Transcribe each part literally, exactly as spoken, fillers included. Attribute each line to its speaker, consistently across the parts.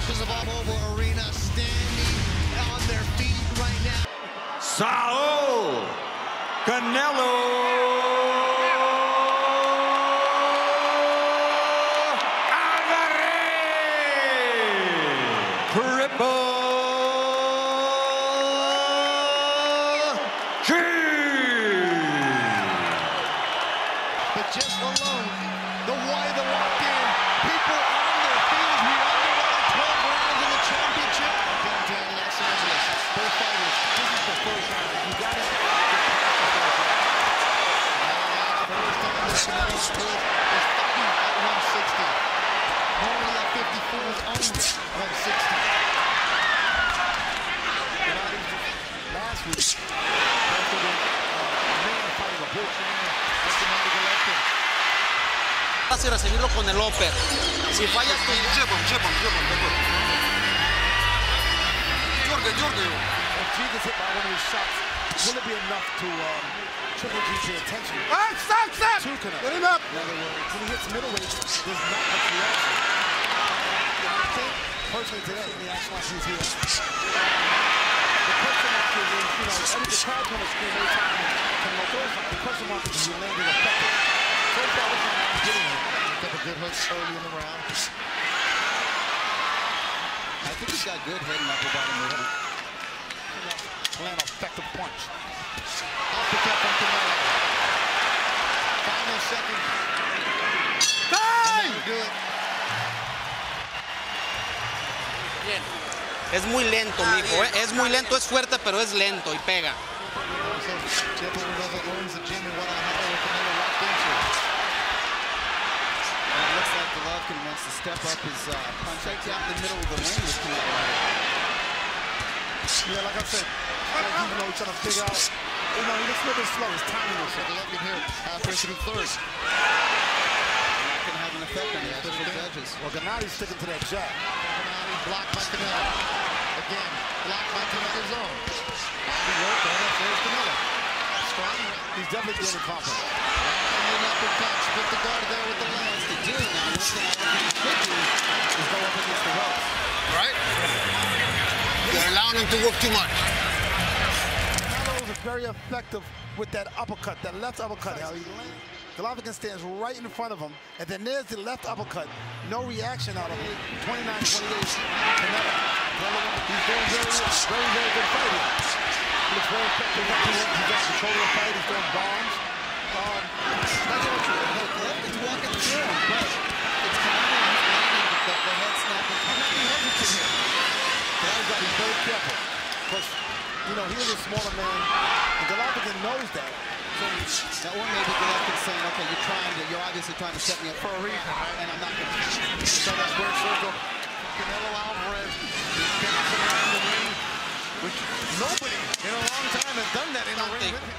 Speaker 1: Portions of our mobile arena standing on their feet right now.
Speaker 2: Saul Canelo
Speaker 1: But just alone, the way they walked in, people on their feet as we underway twelve rounds in the championship. Downtown Los Angeles, both fighters, this is the first round. You got it. First time this Canelo is fighting at one sixty. Normally at fifty-four is only one sixty. Last week, fighting a bull trainer. Gennady Golovkin.
Speaker 3: Fácil recibirlo con el upper. Si fallas tu...
Speaker 4: Jab him, jab him, jab him, jab him. Jorge, Jorge.
Speaker 5: If G gets hit by one of his shots, will it be enough to um, Triple G pay attention?
Speaker 4: Ah, stop, stop!
Speaker 5: To Canelo.
Speaker 4: Get him up.
Speaker 5: In other words, when he hits middleweight, there's not much reaction. I think, personally today, in the action like he's here, the question mark is, you know, every the crowd's going to scream every time Canelo throws something. The question mark is, you landed effective. So far, this one not getting it.
Speaker 1: Got a good hook early in the round.
Speaker 3: I think he's got good head and upper body movement.
Speaker 5: Land effective punch.
Speaker 1: Uppercut from Canelo. Final second.
Speaker 4: Time!
Speaker 1: Do it.
Speaker 3: Bien. Es muy lento, mijo, ¿eh? Es muy lento, es fuerte, pero es lento y pega.
Speaker 6: Golovkin wants to step up his uh, punch right down the middle of the ring with Canelo.
Speaker 5: Yeah, like I said, even though he's trying to figure out, you know, he looks a little bit slow. His timing is slow.
Speaker 1: Golovkin here, halfway through third.
Speaker 6: Not going to have an effect on the official judges.
Speaker 5: Well, Gennady's sticking to that jab.
Speaker 1: Gennady blocked by Canelo. Again, blocked by Canelo's own. Body work, and there's Canelo. Strong.
Speaker 5: He's definitely getting confident.
Speaker 1: And an uppercut, put the guard there with the lance to do it now. One thing I think he could do is go up against the ropes.
Speaker 4: Right? You're allowing him to work too much.
Speaker 5: Canelo was very effective with that uppercut, that left uppercut. How he Golovkin stands right in front of him, and then there's the left uppercut. No reaction out of him. twenty-nine twenty-eight. Canelo. He's doing very, very, very good fighting. He looks very effective. He's got control of the fight. He's throwing bombs. Um,
Speaker 6: Golovkin's walking through him, but it's Canelo who's landing the, the head snap and coming hesitant here.
Speaker 5: Canelo's got to be very careful, because, you know, he is a smaller man, and Golovkin knows that.
Speaker 6: So, now, or maybe Golovkin's saying, okay, you're trying to, you're obviously trying to set me up for a reason, and I'm not going to.
Speaker 1: So that square circle, Canelo Alvarez is dancing around the ring, which nobody in a long time has done that in a ring with him.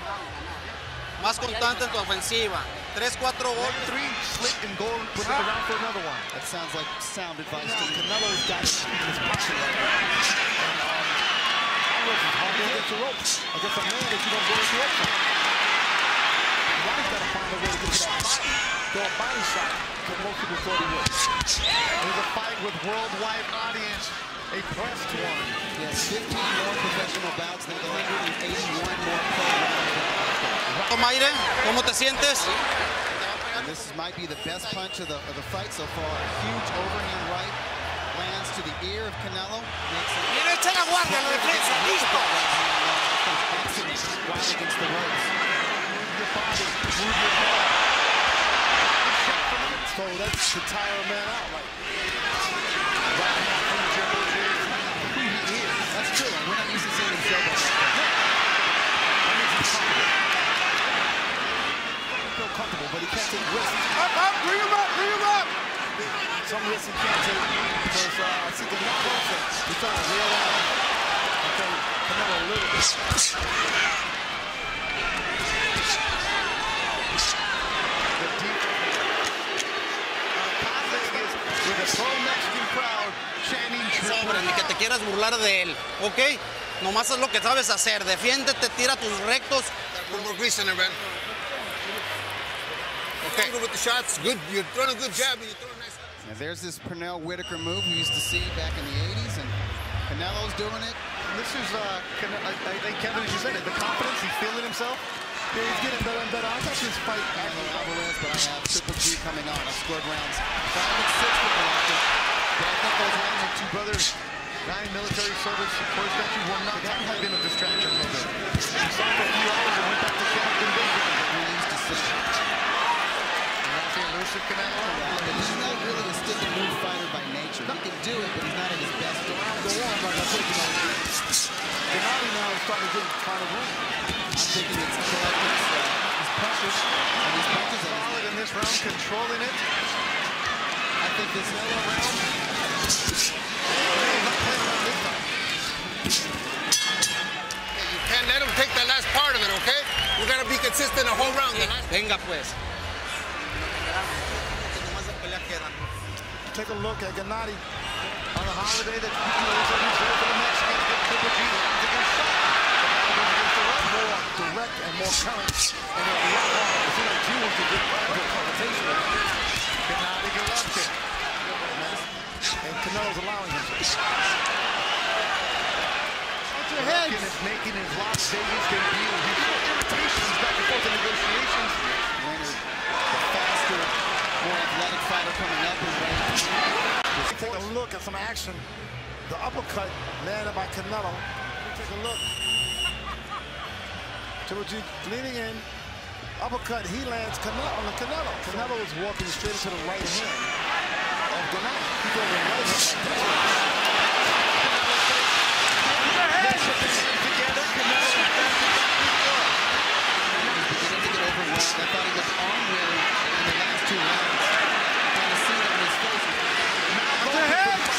Speaker 3: Más constante en tu ofensiva. tres, cuatro golpes.
Speaker 1: Three, slit and go put it around for another one.
Speaker 6: That sounds like sound advice
Speaker 5: Now,
Speaker 6: to me.
Speaker 5: Canelo's got his pocket right now. And um, Alvarez is hard against the ropes. Against a man that you don't go into ropes on. Now he's got to find a way to get to that body. Throw a body shot that most people thought he would.
Speaker 1: There's a fight with worldwide audience. A pressed one.
Speaker 6: Yes, fifteen more professional bouts than one hundred eighty-one more pro rounds.
Speaker 3: Toma aire, ¿cómo te sientes?
Speaker 6: And this is, might be the best punch of the, of the fight so far. Huge overhand right. Lands to the ear of Canelo. Makes it...
Speaker 3: Mira, echa la guardia, la defensa, listo.
Speaker 6: Right against the ropes.
Speaker 1: Move your body, move your head.
Speaker 5: So that's to tire a man out. Like,
Speaker 1: Right now, from the German is who he is.
Speaker 6: That's true. We're not used to seeing him show that.
Speaker 5: that makes him comfortable. He feel comfortable, but he can't take risks.
Speaker 4: Up, up, bring him up, bring him up!
Speaker 5: Some risks he can't take because uh, I see the next person. He's trying to reel out. Okay, Canelo a little bit.
Speaker 1: The deep uh, Kazakhstan with a pro-Mexican crowd chanting
Speaker 3: Sobre, ni que te quieras burlar de él, ¿ok? Nomás es lo que sabes hacer. Defiéndete, tira tus rectos.
Speaker 4: Put more grease in there, man. Okay. With the shots, good. You're throwing a good jab, and you're throwing nice.
Speaker 6: And there's this Pernell Whitaker move we used to see back in the eighties, and Canelo's doing it.
Speaker 5: This is, uh, Can I, I think, Kevin, as you said it, the confidence, he's feeling himself. Yeah, he's getting better and better. I got this fight.
Speaker 6: Álvarez, but I have Triple G coming on. I scored rounds five and six for Golovkin. But I think those rounds are two brothers.
Speaker 5: Nine military service, first country will not have been a distraction a little bit. He saw for a few hours and went back to camp and Vegas.
Speaker 6: We used to see.
Speaker 5: Elusive Canelo.
Speaker 6: He's not really a stick and move fighter by nature. He can do it, but he's not at his best.
Speaker 5: Go on, like I said, you know. Gennady now is starting to get kind of room.
Speaker 6: I'm thinking it's Golovkin's uh, his punches, and his punches are
Speaker 5: solid in this round, controlling it.
Speaker 6: I think this Canelo round.
Speaker 4: You can't let him take the last part of it, okay? We're gonna be consistent the whole round.
Speaker 3: Venga pues.
Speaker 5: Take a look at Gennady on a holiday that you know is reserved for the Mexicans. Get Triple G lines against shot. Against the right, more direct and more current. And a lot harder to see like G wants to get a good conversation with him. Gennady Golovkin. And Canelo's allowing him to. Golovkin is making his Las Vegas debut. He's showing irritations back and forth in negotiations.
Speaker 6: Leonard, the faster, more athletic fighter coming up his way.
Speaker 5: Take a look at some action. The uppercut landed by Canelo. Take a look. Triple G leaning in. Uppercut, he lands Canelo on the Canelo. Canelo is walking straight into the right hand of Gennady. He's over the right hand. Together, Canelo is back to
Speaker 6: Beginning to get overwhelmed. I thought he was on weary in the last two rounds. Kind of see it on his face.
Speaker 5: Now go ahead. I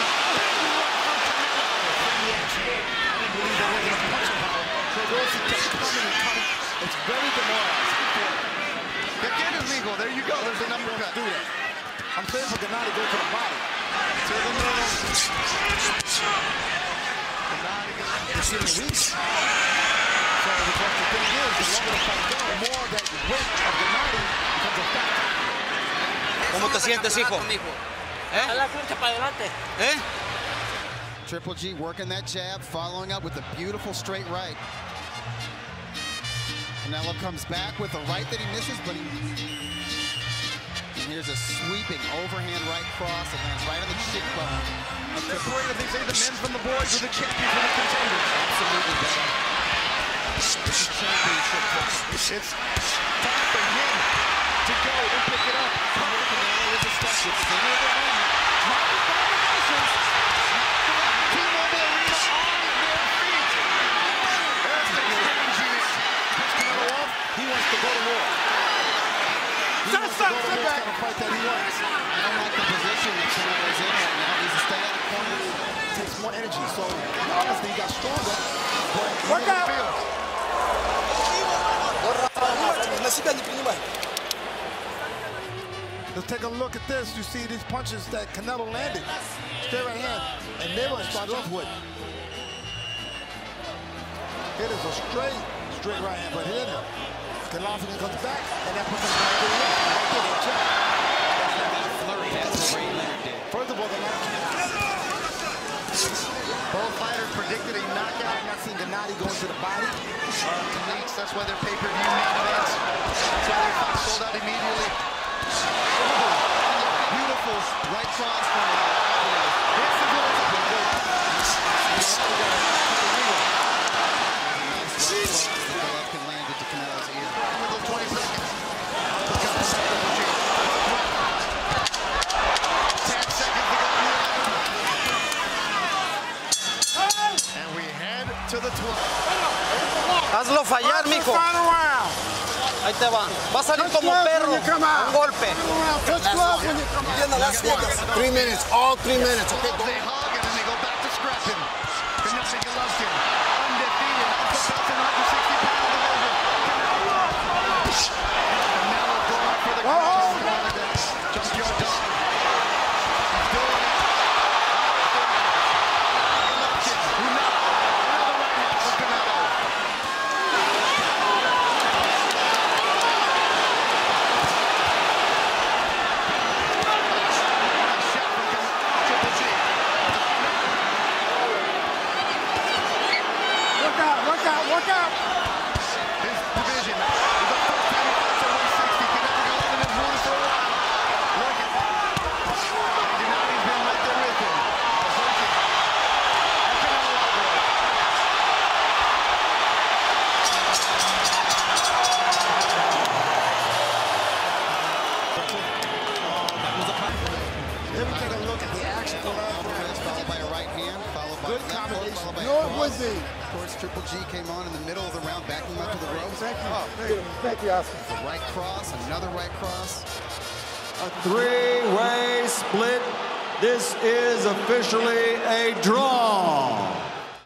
Speaker 5: didn't believe there wasn't a punch power. So those who kept coming and coming, it's very demoralizing. Again, illegal. There you go. There's an uppercut. Do that. I'm saying for Gennady to go to the body. To the middle. Gennady is getting weak. So the question thing is, the longer the fight goes, the more that weight of Gennady becomes a factor.
Speaker 3: ¿Cómo te sientes, hijo? ¿Eh?
Speaker 7: A la plancha para adelante.
Speaker 3: ¿Eh?
Speaker 6: Triple G working that jab, following up with a beautiful straight right. Canelo comes back with a right that he misses, but he... And here's a sweeping overhand right cross that lands right on the cheekbone.
Speaker 5: Separated, they say the men from the boys are the champions and the contenders.
Speaker 6: Absolutely, better.
Speaker 5: It's a championship fight. It's time for him to go and pick it up.
Speaker 6: Canelo is a step with center of the ring.
Speaker 5: Marcus combinations. T-Mobile Arena on their feet. There's the exchange unit. Push Canelo off. He wants to go to war. He wants to go to war kind of fight that he wants.
Speaker 6: I don't like the position that Canelo's in right now. He's a stay out of corner.
Speaker 5: It takes more energy. So obviously he got stronger. But work out. Let's take a look at this. You see these punches that Canelo landed. Straight right hand. And they were started off with. It is a straight, straight right hand, but hit him. Golovkin comes back, and that puts him back to the left. Right there, the check. First of all, the last both fighters predicted a knockout. I'm not seeing Gennady go into the body. Uh, leaks, that's why they're pay-per-view main events. That's why they fight sold out immediately.
Speaker 6: Beautiful right cross from Álvarez.
Speaker 5: This is what it's about.
Speaker 6: Golovkin landed to Canelo's ear.
Speaker 5: twenty seconds. ten seconds to go. And we head to the twelve.
Speaker 3: Hazlo fallar, mijo. Ahí te va. Va a salir como perro. Un golpe.
Speaker 4: Three minutes, all three minutes, okay?
Speaker 5: They hug and then they go back to scrapping. Gennady Golovkin, undefeated, up the belt in one sixty pound division. Canelo going for the crown. Junkyard dog. He's doing it. Golovkin, who knocked another right hand from Canelo.
Speaker 4: would be.
Speaker 6: Of course, Triple G came on in the middle of the round, backing him up to the ropes.
Speaker 4: Thank you.
Speaker 6: Oh,
Speaker 4: Thank you, Thank you Oscar.
Speaker 6: the right cross, another right cross.
Speaker 2: A three-way split. This is officially a draw.